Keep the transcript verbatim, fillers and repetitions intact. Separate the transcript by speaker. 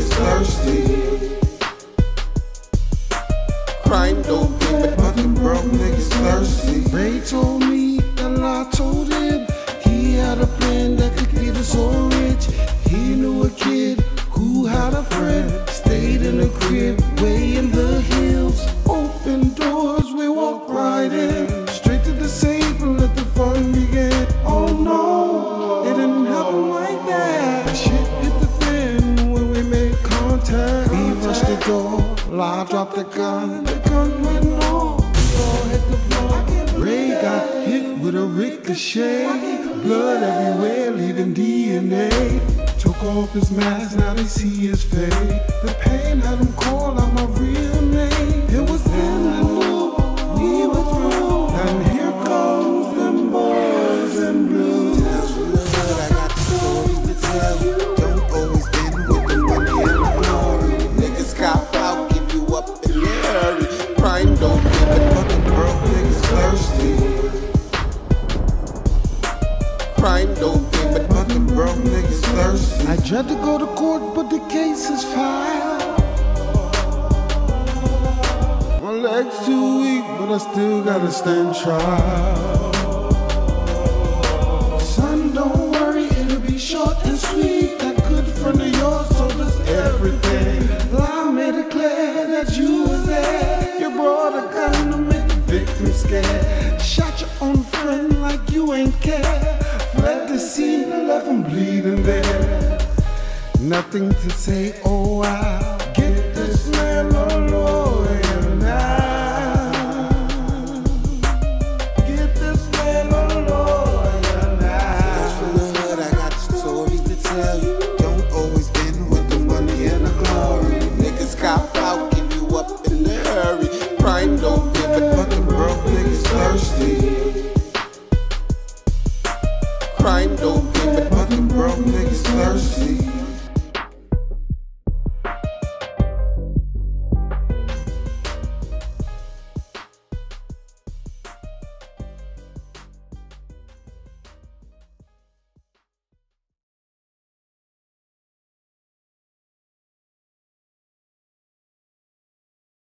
Speaker 1: niggas thirsty. Crime don't pay, but fucking broke niggas thirsty.
Speaker 2: They told me and I told him he had a plan that could get us all rich. He knew a kid who had a friend, stayed in a crib way in the hills. Open doors, we walked right in, straight to the safe and let the fun begin. Oh no, it didn't happen like that. Shit hit the fan when we made contact. We rushed the door, I dropped the gun, the gun went off. We all hit the floor. Ray got hit with a ricochet, blood everywhere, leaving D N A. Took off his mask, now they see his face. The pain had him call out my real name. It was then I knew we were through. And here comes them boys in blue.
Speaker 1: Tales from the hood, I got the stories to tell. Don't always been with the money and the glory. Niggas cop out, give you up in a hurry. Crime don't pay, but fucking broke niggas thirsty. Crime don't pay, but fucking broke niggas thirsty.
Speaker 2: I tried to go to court, but the case is filed. My leg's too weak, but I still gotta stand trial. Son, don't worry, it'll be short and sweet. That good friend of yours told us everything. I made it clear that you was there. You brought a gun to make the victim scared. Shot your own friend like you ain't care. Fled the scene and left him bleeding there. Nothing to say, oh I'll get this man a lawyer now. Get this man a lawyer
Speaker 1: Tales from the
Speaker 2: now.
Speaker 1: hood, I got the stories to tell you. Don't always been with the money and the glory. Niggas cop out, give you up in a hurry. Crime don't pay, but fucking broke niggas thirsty. Crime don't pay, but fucking broke niggas thirsty.